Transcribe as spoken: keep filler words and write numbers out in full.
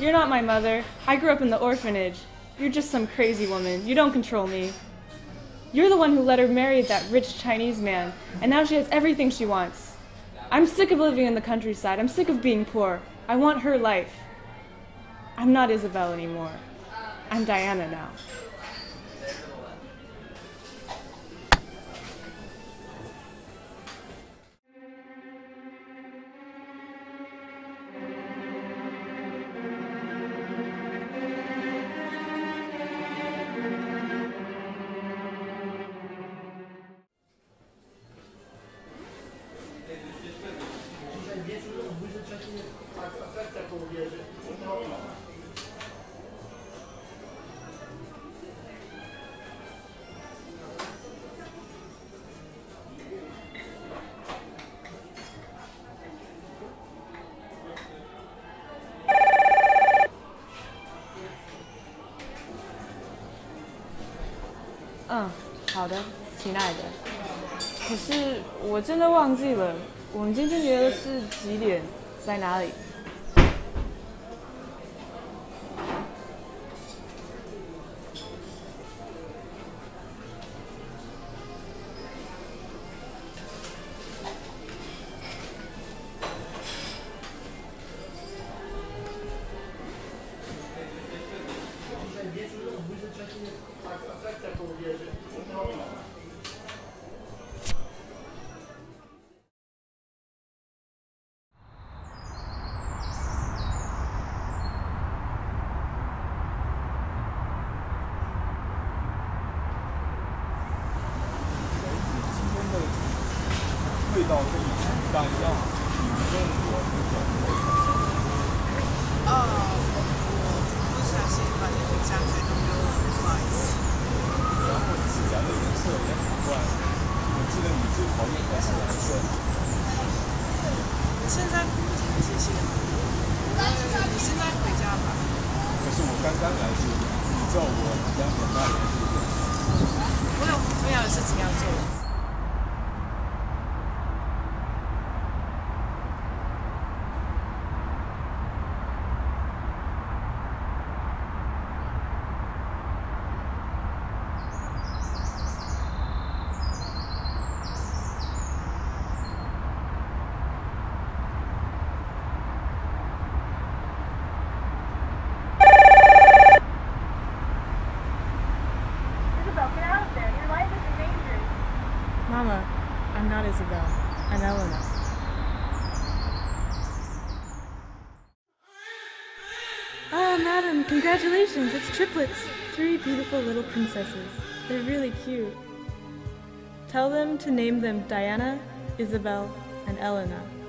You're not my mother. I grew up in the orphanage. You're just some crazy woman. You don't control me. You're the one who let her marry that rich Chinese man, and now she has everything she wants. I'm sick of living in the countryside. I'm sick of being poor. I want her life. I'm not Isabel anymore. I'm Diana now.嗯，好的，亲爱的。可是我真的忘记了，我们今天约的是几点，在哪里？ 味道跟以前不大一样，你们跟我不同。 哦，我不小心把这瓶香水弄丢了，不好意思。 然后指甲的颜色也很怪，我记得你最讨厌的是蓝色。 现在不挺谢谢你。你现在回家吧。 可是我刚刚来这里，你叫我两点半来这里。 我有重要的事情要做。 Mama, I'm not Isabel. I'm Elena. Ah, madam, congratulations. It's triplets. Three beautiful little princesses. They're really cute. Tell them to name them Diana, Isabel, and Elena.